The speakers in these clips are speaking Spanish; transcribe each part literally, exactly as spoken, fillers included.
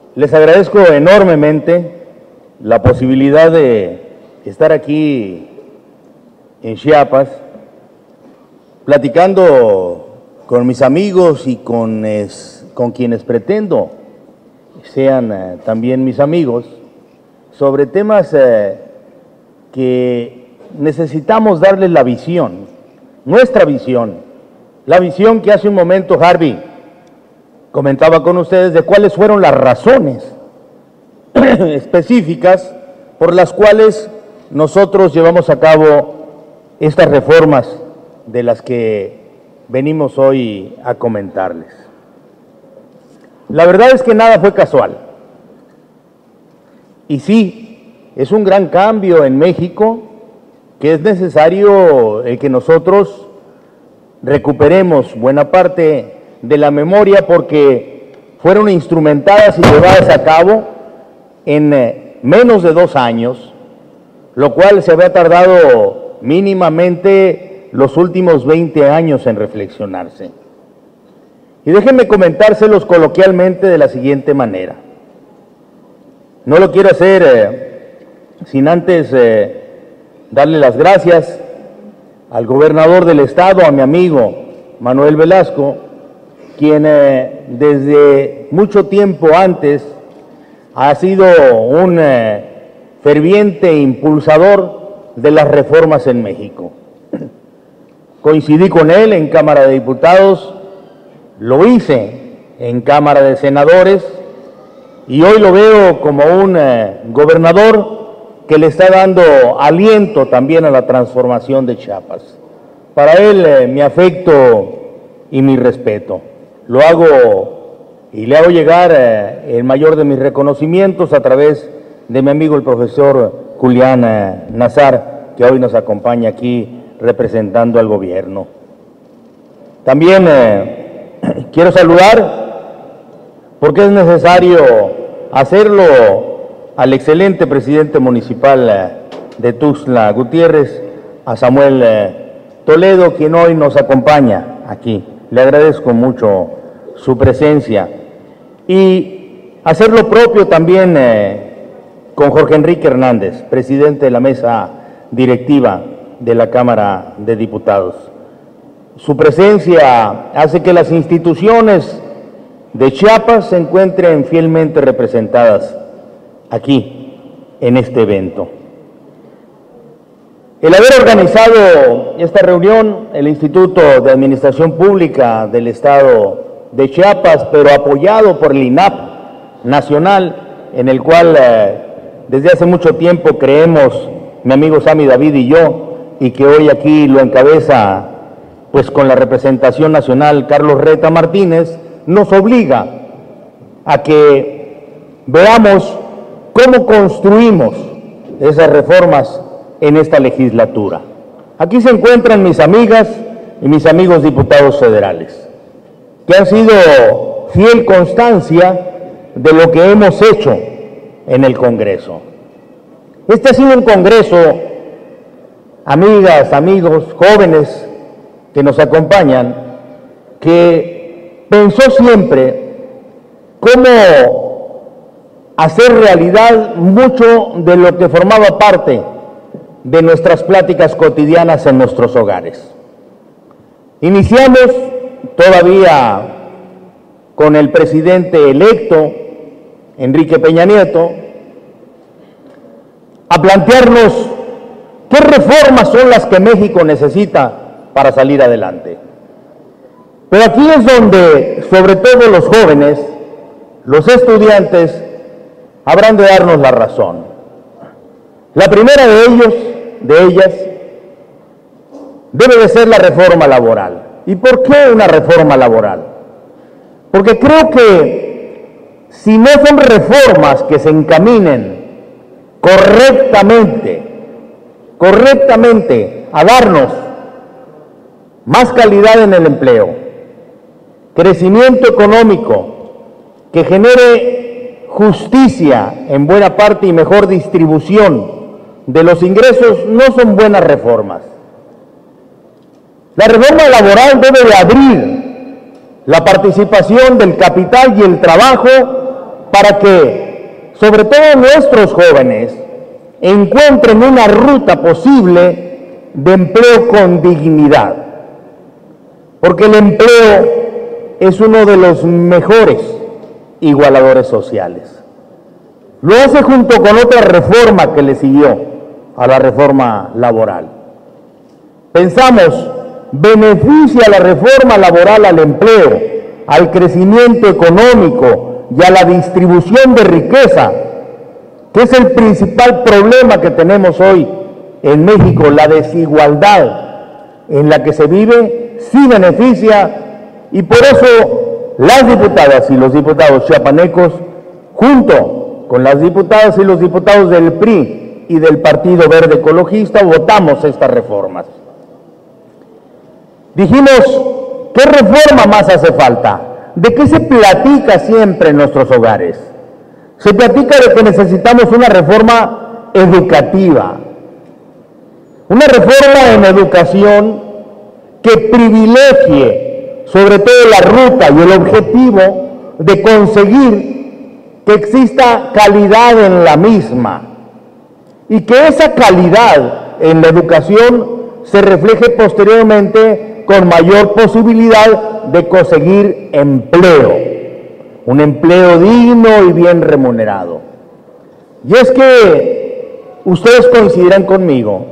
Les agradezco enormemente la posibilidad de estar aquí en Chiapas, platicando con mis amigos y con, es, con quienes pretendo sean eh, también mis amigos, sobre temas eh, que necesitamos darles la visión, nuestra visión, la visión que hace un momento Harvey comentaba con ustedes de cuáles fueron las razones específicas por las cuales nosotros llevamos a cabo estas reformas de las que venimos hoy a comentarles. La verdad es que nada fue casual. Y sí, es un gran cambio en México que es necesario el que nosotros recuperemos buena parte de la memoria porque fueron instrumentadas y llevadas a cabo en eh, menos de dos años, lo cual se había tardado mínimamente los últimos veinte años en reflexionarse. Y déjenme comentárselos coloquialmente de la siguiente manera. No lo quiero hacer eh, sin antes eh, darle las gracias al gobernador del estado, a mi amigo Manuel Velasco, quien eh, desde mucho tiempo antes ha sido un eh, ferviente impulsador de las reformas en México. Coincidí con él en Cámara de Diputados, lo hice en Cámara de Senadores y hoy lo veo como un eh, gobernador que le está dando aliento también a la transformación de Chiapas. Para él eh, mi afecto y mi respeto. Lo hago y le hago llegar eh, el mayor de mis reconocimientos a través de mi amigo el profesor Julián eh, Nazar, que hoy nos acompaña aquí representando al gobierno. También eh, quiero saludar, porque es necesario hacerlo, al excelente presidente municipal eh, de Tuxtla Gutiérrez, a Samuel eh, Toledo, quien hoy nos acompaña aquí. Le agradezco mucho su presencia. Y hacer lo propio también eh, con Jorge Enrique Hernández, presidente de la mesa directiva de la Cámara de Diputados. Su presencia hace que las instituciones de Chiapas se encuentren fielmente representadas aquí, en este evento. El haber organizado esta reunión, el Instituto de Administración Pública del Estado de Chiapas, pero apoyado por el I N A P nacional, en el cual eh, desde hace mucho tiempo creemos, mi amigo Sammy David y yo, y que hoy aquí lo encabeza, pues con la representación nacional Carlos Reta Martínez, nos obliga a que veamos cómo construimos esas reformas en esta legislatura. Aquí se encuentran mis amigas y mis amigos diputados federales, que han sido fiel constancia de lo que hemos hecho en el Congreso. Este ha sido un Congreso, amigas, amigos, jóvenes que nos acompañan, que pensó siempre cómo hacer realidad mucho de lo que formaba parte de nuestras pláticas cotidianas en nuestros hogares. Iniciamos todavía con el presidente electo, Enrique Peña Nieto, a plantearnos qué reformas son las que México necesita para salir adelante. Pero aquí es donde, sobre todo los jóvenes, los estudiantes, habrán de darnos la razón. La primera de ellos, de ellas, debe de ser la reforma laboral. ¿Y por qué una reforma laboral? Porque creo que si no son reformas que se encaminen correctamente, correctamente a darnos más calidad en el empleo, crecimiento económico, que genere justicia en buena parte y mejor distribución de los ingresos, no son buenas reformas. La reforma laboral debe de abrir la participación del capital y el trabajo para que, sobre todo nuestros jóvenes, encuentren una ruta posible de empleo con dignidad. Porque el empleo es uno de los mejores igualadores sociales. Lo hace junto con otra reforma que le siguió a la reforma laboral. Pensamos, beneficia la reforma laboral al empleo, al crecimiento económico y a la distribución de riqueza, que es el principal problema que tenemos hoy en México, la desigualdad en la que se vive, sí beneficia, y por eso las diputadas y los diputados chiapanecos, junto con las diputadas y los diputados del P R I y del Partido Verde Ecologista, votamos estas reformas. Dijimos, ¿qué reforma más hace falta? ¿De qué se platica siempre en nuestros hogares? Se platica de que necesitamos una reforma educativa, una reforma en educación que privilegie sobre todo la ruta y el objetivo de conseguir que exista calidad en la misma y que esa calidad en la educación se refleje posteriormente con mayor posibilidad de conseguir empleo, un empleo digno y bien remunerado. Y es que ustedes coincidirán conmigo,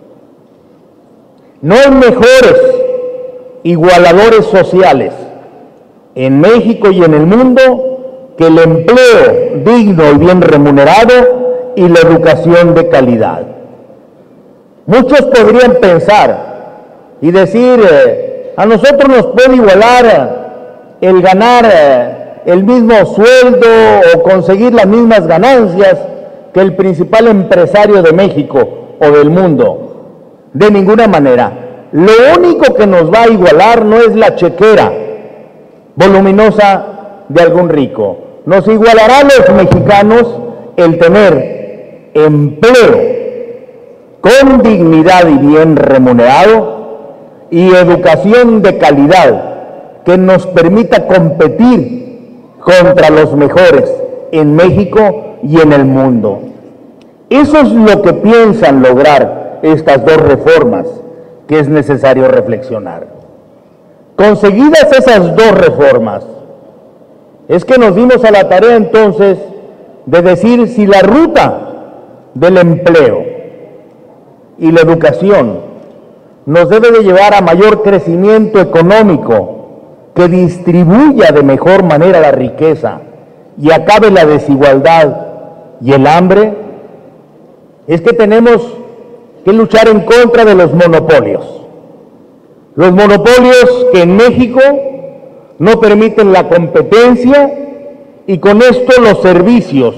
no hay mejores igualadores sociales en México y en el mundo que el empleo digno y bien remunerado y la educación de calidad. Muchos podrían pensar y decir, eh, a nosotros nos puede igualar el ganar eh, el mismo sueldo o conseguir las mismas ganancias que el principal empresario de México o del mundo. De ninguna manera. Lo único que nos va a igualar no es la chequera voluminosa de algún rico. Nos igualará a los mexicanos el tener empleo con dignidad y bien remunerado y educación de calidad que nos permita competir contra los mejores en México y en el mundo. Eso es lo que piensan lograr estas dos reformas que es necesario reflexionar. Conseguidas esas dos reformas, es que nos dimos a la tarea entonces de decir si la ruta del empleo y la educación nos debe de llevar a mayor crecimiento económico que distribuya de mejor manera la riqueza y acabe la desigualdad y el hambre, es que tenemos que luchar en contra de los monopolios. Los monopolios que en México no permiten la competencia y con esto los servicios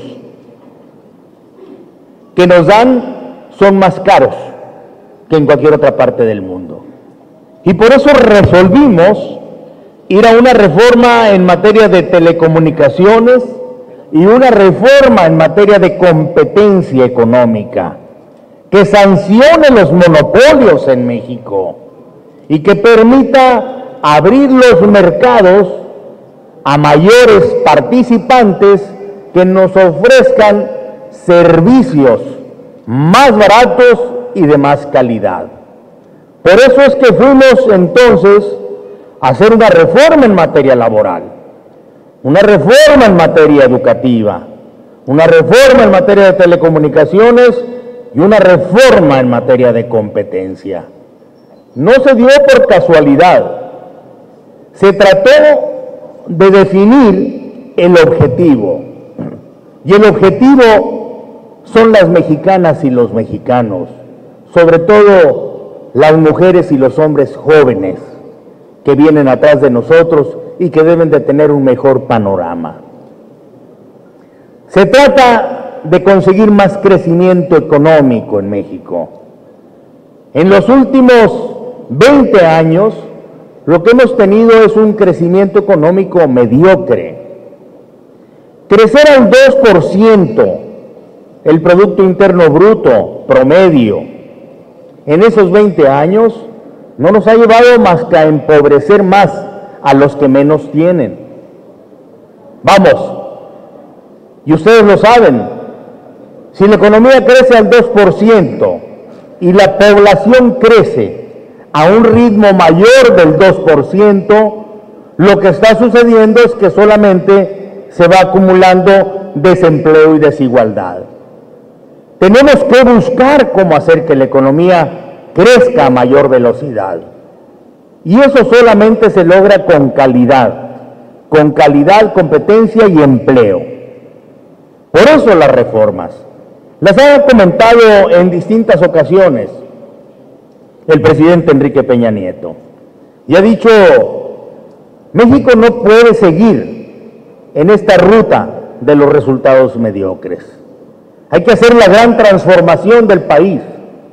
que nos dan son más caros que en cualquier otra parte del mundo. Y por eso resolvimos ir a una reforma en materia de telecomunicaciones y una reforma en materia de competencia económica que sancione los monopolios en México y que permita abrir los mercados a mayores participantes que nos ofrezcan servicios más baratos y de más calidad. Por eso es que fuimos entonces a hacer una reforma en materia laboral, una reforma en materia educativa, una reforma en materia de telecomunicaciones y una reforma en materia de competencia. No se dio por casualidad, se trató de definir el objetivo, y el objetivo son las mexicanas y los mexicanos, sobre todo las mujeres y los hombres jóvenes que vienen atrás de nosotros y que deben de tener un mejor panorama. Se trata de conseguir más crecimiento económico en México. En los últimos veinte años, lo que hemos tenido es un crecimiento económico mediocre. Crecer al dos por ciento el Producto Interno Bruto promedio en esos veinte años no nos ha llevado más que a empobrecer más a los que menos tienen. Vamos, Y ustedes lo saben, si la economía crece al dos por ciento y la población crece a un ritmo mayor del dos por ciento, lo que está sucediendo es que solamente se va acumulando desempleo y desigualdad. Tenemos que buscar cómo hacer que la economía crezca a mayor velocidad. Y eso solamente se logra con calidad, con calidad, competencia y empleo. Por eso las reformas. Las ha comentado en distintas ocasiones el presidente Enrique Peña Nieto. Y ha dicho, México no puede seguir en esta ruta de los resultados mediocres. Hay que hacer la gran transformación del país,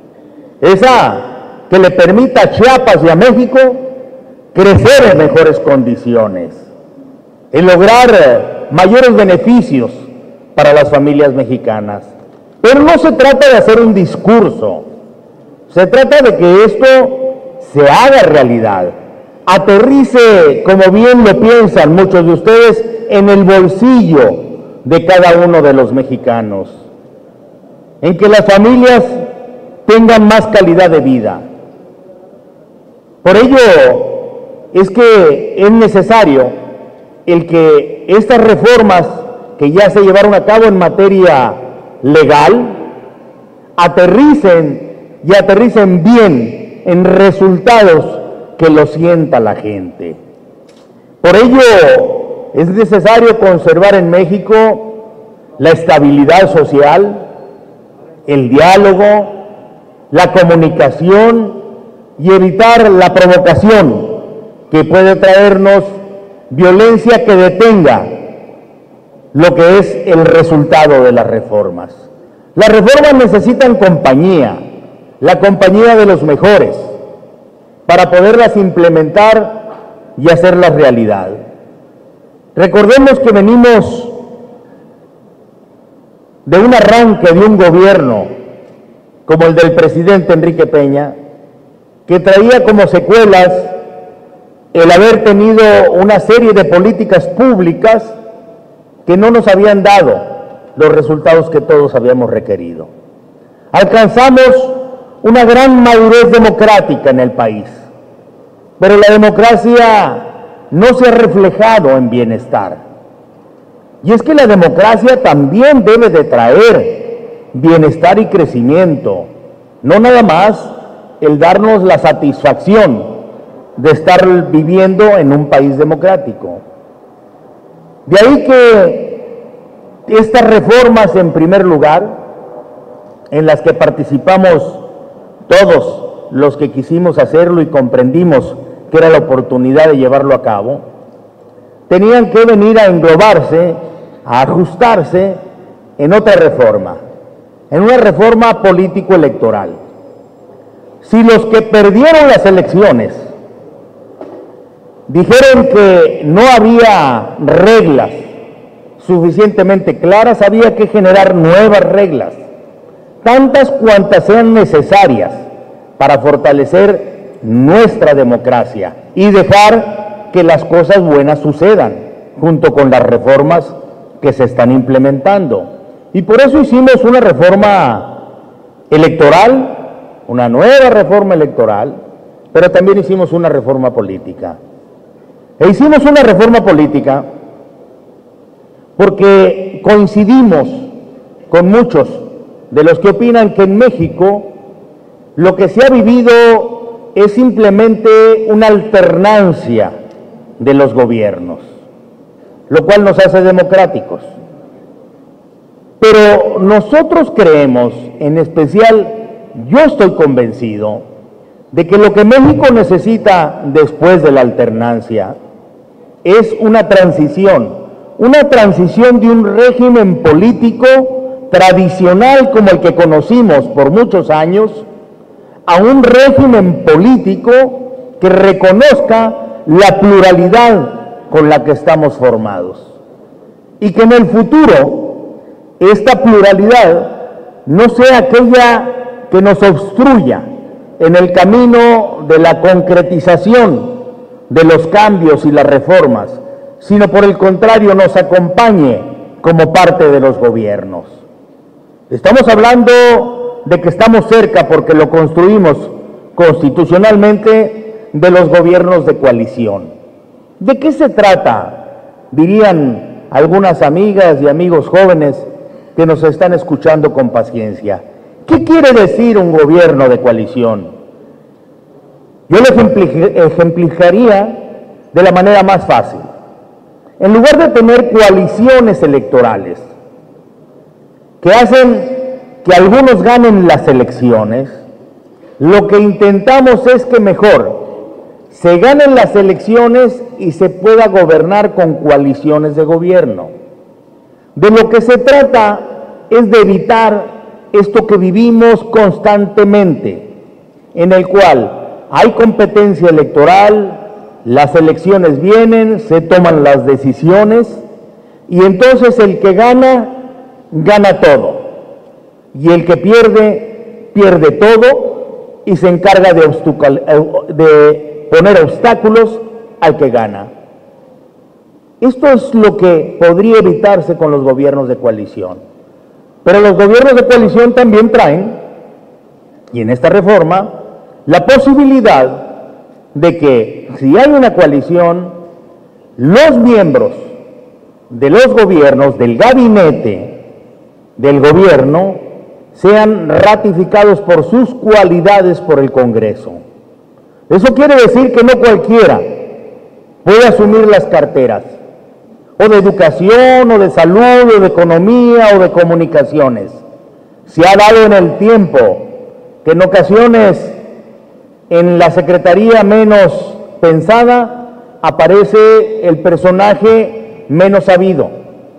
esa que le permita a Chiapas y a México crecer en mejores condiciones, en lograr mayores beneficios para las familias mexicanas. Pero no se trata de hacer un discurso, se trata de que esto se haga realidad, aterrice, como bien lo piensan muchos de ustedes, en el bolsillo de cada uno de los mexicanos, en que las familias tengan más calidad de vida. Por ello es que es necesario el que estas reformas que ya se llevaron a cabo en materia legal aterricen y aterricen bien en resultados que lo sienta la gente. Por ello es necesario conservar en México la estabilidad social, el diálogo, la comunicación y evitar la provocación que puede traernos violencia que detenga lo que es el resultado de las reformas. Las reformas necesitan compañía, la compañía de los mejores, para poderlas implementar y hacerlas realidad. Recordemos que venimos de un arranque de un gobierno como el del presidente Enrique Peña, que traía como secuelas el haber tenido una serie de políticas públicas que no nos habían dado los resultados que todos habíamos requerido. Alcanzamos una gran madurez democrática en el país, pero la democracia no se ha reflejado en bienestar. Y es que la democracia también debe de traer bienestar y crecimiento, no nada más el darnos la satisfacción de estar viviendo en un país democrático. De ahí que estas reformas, en primer lugar, en las que participamos todos los que quisimos hacerlo y comprendimos que era la oportunidad de llevarlo a cabo, tenían que venir a englobarse, a ajustarse en otra reforma, en una reforma político-electoral. Si los que perdieron las elecciones dijeron que no había reglas suficientemente claras, había que generar nuevas reglas, tantas cuantas sean necesarias para fortalecer nuestra democracia y dejar que las cosas buenas sucedan, junto con las reformas que se están implementando. Y por eso hicimos una reforma electoral, una nueva reforma electoral, pero también hicimos una reforma política. E hicimos una reforma política porque coincidimos con muchos de los que opinan que en México lo que se ha vivido es simplemente una alternancia de los gobiernos, lo cual nos hace democráticos. Pero nosotros creemos, en especial yo estoy convencido, de que lo que México necesita después de la alternancia es una transición, una transición de un régimen político tradicional como el que conocimos por muchos años, a un régimen político que reconozca la pluralidad con la que estamos formados y que en el futuro esta pluralidad no sea aquella que nos obstruya en el camino de la concretización de los cambios y las reformas, sino por el contrario nos acompañe como parte de los gobiernos. Estamos hablando de que estamos cerca, porque lo construimos constitucionalmente, de los gobiernos de coalición. ¿De qué se trata? Dirían algunas amigas y amigos jóvenes que nos están escuchando con paciencia. ¿Qué quiere decir un gobierno de coalición? Yo lo ejemplificaría de la manera más fácil. En lugar de tener coaliciones electorales que hacen que algunos ganen las elecciones, lo que intentamos es que mejor se ganen las elecciones y se pueda gobernar con coaliciones de gobierno. De lo que se trata es de evitar esto que vivimos constantemente, en el cual hay competencia electoral, las elecciones vienen, se toman las decisiones y entonces el que gana, gana todo. Y el que pierde, pierde todo y se encarga de, de poner obstáculos al que gana. Esto es lo que podría evitarse con los gobiernos de coalición. Pero los gobiernos de coalición también traen, y en esta reforma, la posibilidad de que si hay una coalición, los miembros de los gobiernos, del gabinete del gobierno, sean ratificados por sus cualidades por el Congreso. Eso quiere decir que no cualquiera puede asumir las carteras, o de educación, o de salud, o de economía, o de comunicaciones. Se ha dado en el tiempo que en ocasiones en la secretaría menos pensada aparece el personaje menos sabido.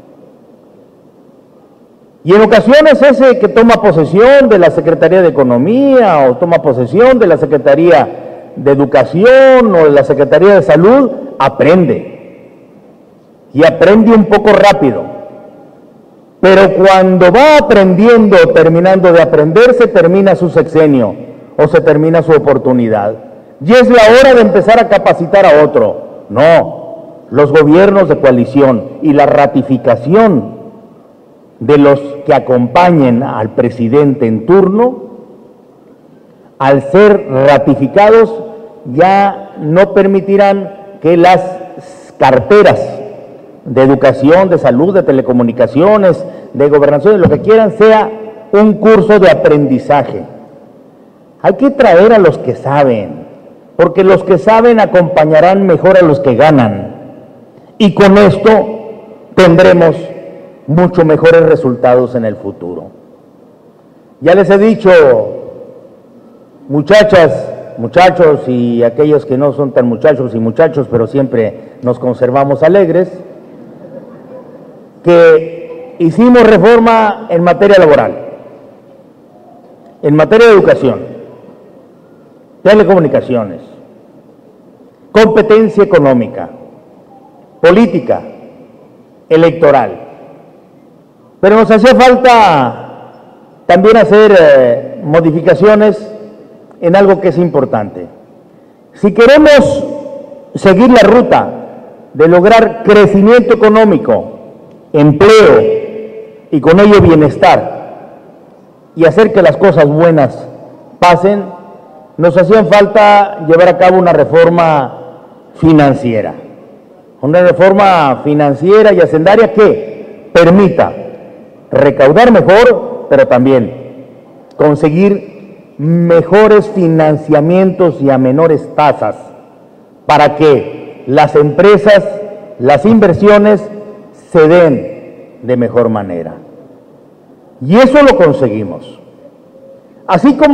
Y en ocasiones ese que toma posesión de la Secretaría de Economía o toma posesión de la Secretaría de Educación o de la Secretaría de Salud, aprende. Y aprende un poco rápido. Pero cuando va aprendiendo, terminando de aprender, se termina su sexenio o se termina su oportunidad. Y es la hora de empezar a capacitar a otro. No, los gobiernos de coalición y la ratificación de los que acompañen al presidente en turno, al ser ratificados, ya no permitirán que las carteras de educación, de salud, de telecomunicaciones, de gobernación, lo que quieran, sea un curso de aprendizaje. Hay que traer a los que saben, porque los que saben acompañarán mejor a los que ganan. Y con esto tendremos mucho mejores resultados en el futuro. Ya les he dicho, muchachas, muchachos y aquellos que no son tan muchachos y muchachos, pero siempre nos conservamos alegres, que hicimos reforma en materia laboral, en materia de educación, telecomunicaciones, competencia económica, política, electoral. Pero nos hacía falta también hacer eh, modificaciones en algo que es importante. Si queremos seguir la ruta de lograr crecimiento económico, empleo y con ello bienestar y hacer que las cosas buenas pasen, nos hacían falta llevar a cabo una reforma financiera. Una reforma financiera y hacendaria que permita recaudar mejor, pero también conseguir mejores financiamientos y a menores tasas para que las empresas, las inversiones se den de mejor manera. Y eso lo conseguimos. Así como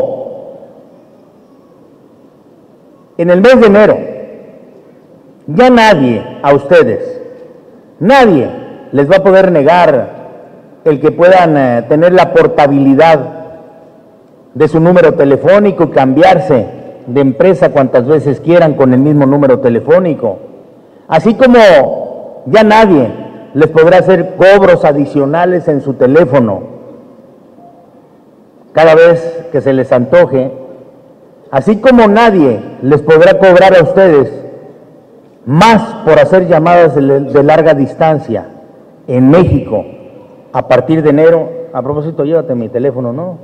en el mes de enero, ya nadie a ustedes, nadie les va a poder negar el que puedan eh, tener la portabilidad de su número telefónico y cambiarse de empresa cuantas veces quieran con el mismo número telefónico. Así como ya nadie les podrá hacer cobros adicionales en su teléfono cada vez que se les antoje, así como nadie les podrá cobrar a ustedes más por hacer llamadas de, de larga distancia en México, a partir de enero, a propósito, llévate mi teléfono, ¿no?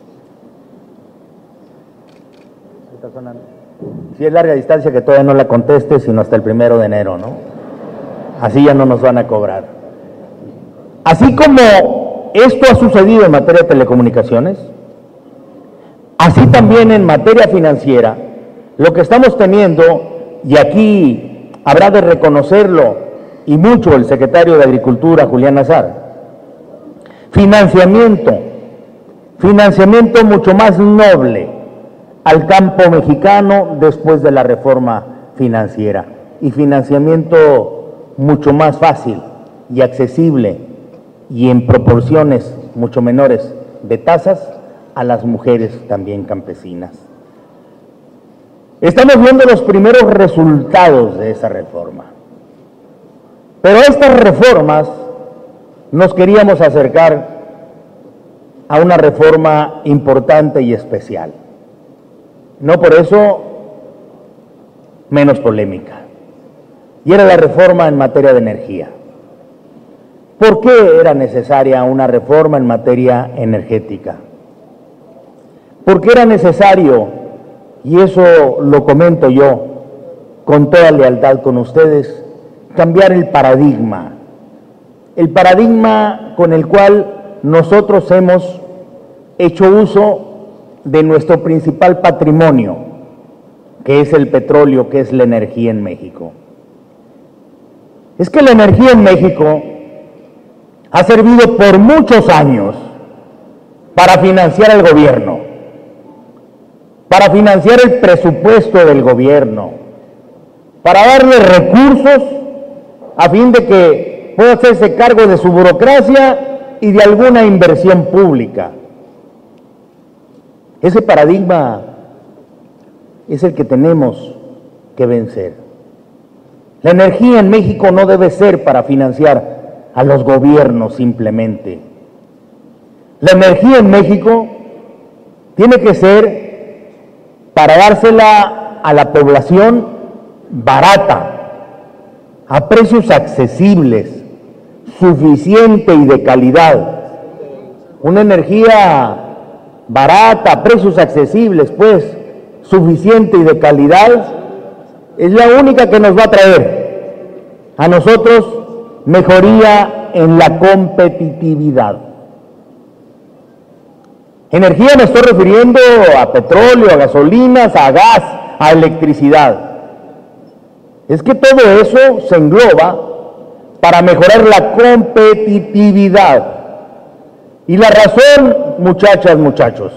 Está sonando. Si es larga distancia, que todavía no la conteste, sino hasta el primero de enero, ¿no? Así ya no nos van a cobrar. Así como esto ha sucedido en materia de telecomunicaciones, así también en materia financiera, lo que estamos teniendo, y aquí habrá de reconocerlo, y mucho el secretario de Agricultura, Julián Nazar, financiamiento, financiamiento mucho más noble al campo mexicano después de la reforma financiera, y financiamiento mucho más fácil y accesible y en proporciones mucho menores de tasas a las mujeres también campesinas. Estamos viendo los primeros resultados de esa reforma. Pero estas reformas nos queríamos acercar a una reforma importante y especial. No por eso menos polémica. Y era la reforma en materia de energía. ¿Por qué era necesaria una reforma en materia energética? Porque era necesario, y eso lo comento yo con toda lealtad con ustedes, cambiar el paradigma, el paradigma con el cual nosotros hemos hecho uso de nuestro principal patrimonio, que es el petróleo, que es la energía en México. Es que la energía en México ha servido por muchos años para financiar al gobierno, para financiar el presupuesto del gobierno, para darle recursos a fin de que pueda hacerse cargo de su burocracia y de alguna inversión pública. Ese paradigma es el que tenemos que vencer. La energía en México no debe ser para financiar a los gobiernos simplemente. La energía en México tiene que ser para dársela a la población barata, a precios accesibles, suficiente y de calidad. Una energía barata, a precios accesibles, pues, suficiente y de calidad, es la única que nos va a traer a nosotros mejoría en la competitividad. Energía me estoy refiriendo a petróleo, a gasolinas, a gas, a electricidad. Es que todo eso se engloba para mejorar la competitividad. Y la razón, muchachas, muchachos,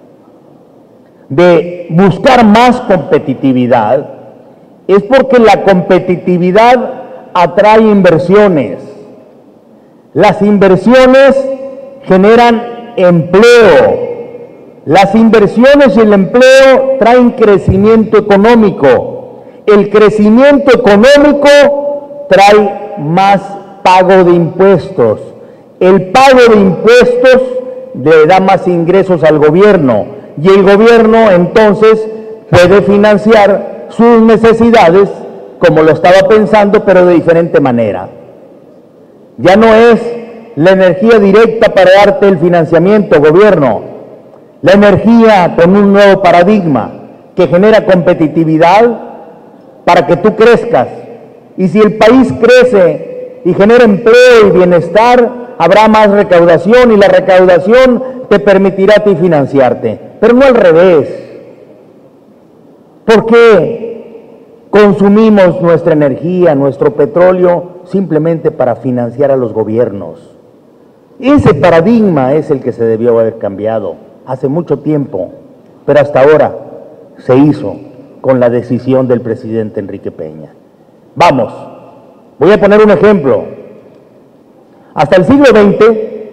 de buscar más competitividad es porque la competitividad atrae inversiones. Las inversiones generan empleo. Las inversiones y el empleo traen crecimiento económico. El crecimiento económico trae más pago de impuestos. El pago de impuestos le da más ingresos al gobierno y el gobierno entonces puede financiar sus necesidades como lo estaba pensando, pero de diferente manera. Ya no es la energía directa para darte el financiamiento, gobierno. La energía con un nuevo paradigma que genera competitividad para que tú crezcas. Y si el país crece y genera empleo y bienestar, habrá más recaudación y la recaudación te permitirá a ti financiarte. Pero no al revés. ¿Por qué consumimos nuestra energía, nuestro petróleo, simplemente para financiar a los gobiernos? Ese paradigma es el que se debió haber cambiado hace mucho tiempo, pero hasta ahora se hizo con la decisión del presidente Enrique Peña. Vamos, voy a poner un ejemplo. Hasta el siglo veinte,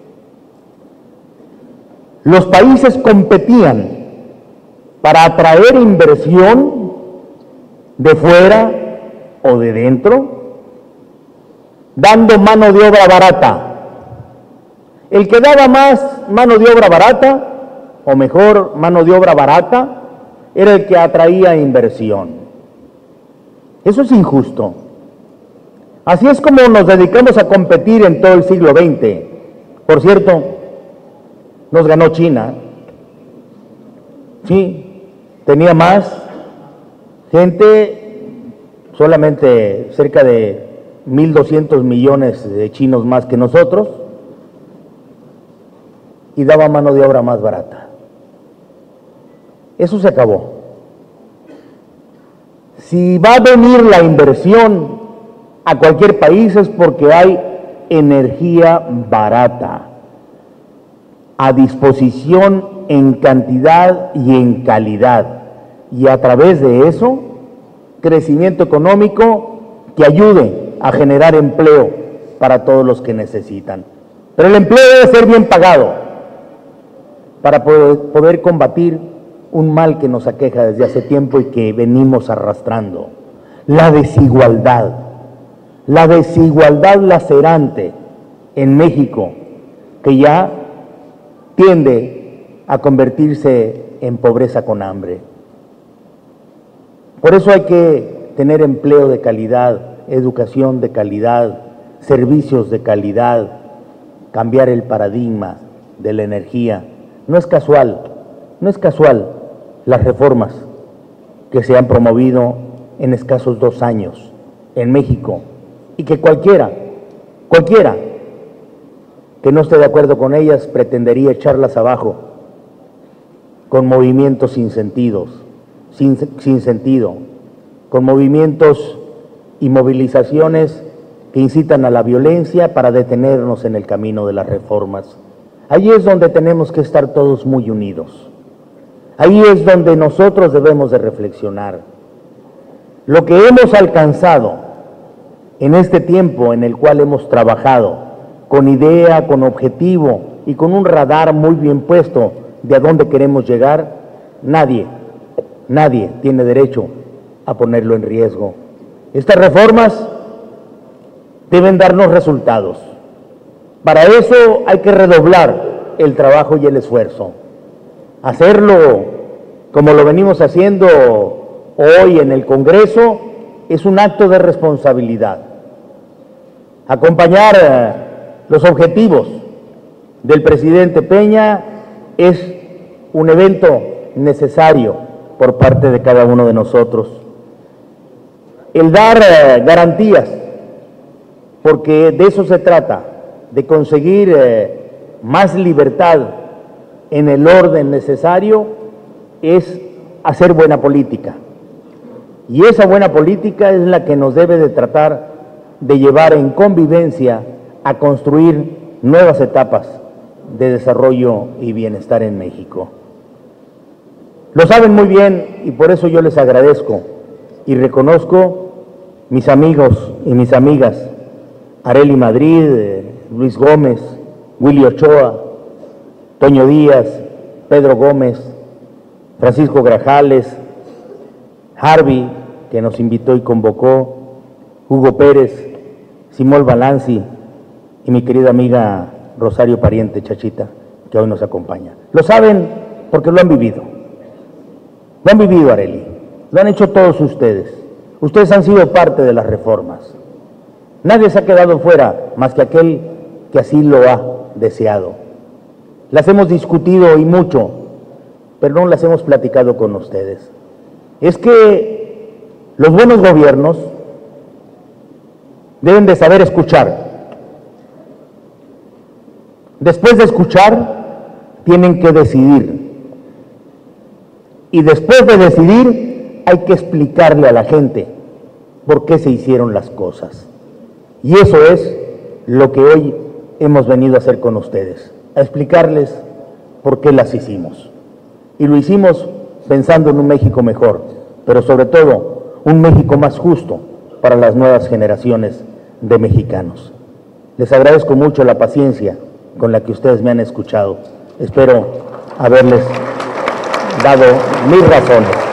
los países competían para atraer inversión de fuera o de dentro, dando mano de obra barata. El que daba más mano de obra barata, o mejor, mano de obra barata, era el que atraía inversión. Eso es injusto. Así es como nos dedicamos a competir en todo el siglo veinte. Por cierto, nos ganó China. Sí, tenía más gente, solamente cerca de mil doscientos millones de chinos más que nosotros, y daba mano de obra más barata. Eso se acabó. Si va a venir la inversión a cualquier país es porque hay energía barata, a disposición en cantidad y en calidad, y a través de eso, crecimiento económico que ayude a generar empleo para todos los que necesitan. Pero el empleo debe ser bien pagado para poder, poder combatir un mal que nos aqueja desde hace tiempo y que venimos arrastrando: la desigualdad. La desigualdad lacerante en México, que ya tiende a convertirse en pobreza con hambre. Por eso hay que tener empleo de calidad, educación de calidad, servicios de calidad, cambiar el paradigma de la energía. No es casual, no es casual las reformas que se han promovido en escasos dos años en México, y que cualquiera, cualquiera que no esté de acuerdo con ellas pretendería echarlas abajo con movimientos sin sentidos, sin, sin sentido, con movimientos y movilizaciones que incitan a la violencia para detenernos en el camino de las reformas. Ahí es donde tenemos que estar todos muy unidos. Ahí es donde nosotros debemos de reflexionar. Lo que hemos alcanzado en este tiempo en el cual hemos trabajado con idea, con objetivo y con un radar muy bien puesto de a dónde queremos llegar, nadie, nadie tiene derecho a ponerlo en riesgo. Estas reformas deben darnos resultados. Para eso hay que redoblar el trabajo y el esfuerzo. Hacerlo como lo venimos haciendo hoy en el Congreso es un acto de responsabilidad. Acompañar eh, los objetivos del presidente Peña es un evento necesario por parte de cada uno de nosotros. El dar eh, garantías, porque de eso se trata, de conseguir eh, más libertad en el orden necesario, es hacer buena política. Y esa buena política es la que nos debe de tratar de llevar en convivencia a construir nuevas etapas de desarrollo y bienestar en México. Lo saben muy bien y por eso yo les agradezco y reconozco mis amigos y mis amigas, Arely Madrid, Luis Gómez, Willy Ochoa, Toño Díaz, Pedro Gómez, Francisco Grajales, Harvey, que nos invitó y convocó, Hugo Pérez, Simón Balanzi y mi querida amiga Rosario Pariente, Chachita, que hoy nos acompaña. Lo saben porque lo han vivido. Lo han vivido, Arely. Lo han hecho todos ustedes. Ustedes han sido parte de las reformas. Nadie se ha quedado fuera más que aquel que así lo ha deseado. Las hemos discutido y mucho, pero no las hemos platicado con ustedes. Es que los buenos gobiernos deben de saber escuchar. Después de escuchar, tienen que decidir. Y después de decidir, hay que explicarle a la gente por qué se hicieron las cosas. Y eso es lo que hoy hemos venido a hacer con ustedes, a explicarles por qué las hicimos. Y lo hicimos pensando en un México mejor, pero sobre todo un México más justo para las nuevas generaciones de mexicanos. Les agradezco mucho la paciencia con la que ustedes me han escuchado. Espero haberles dado mis razones.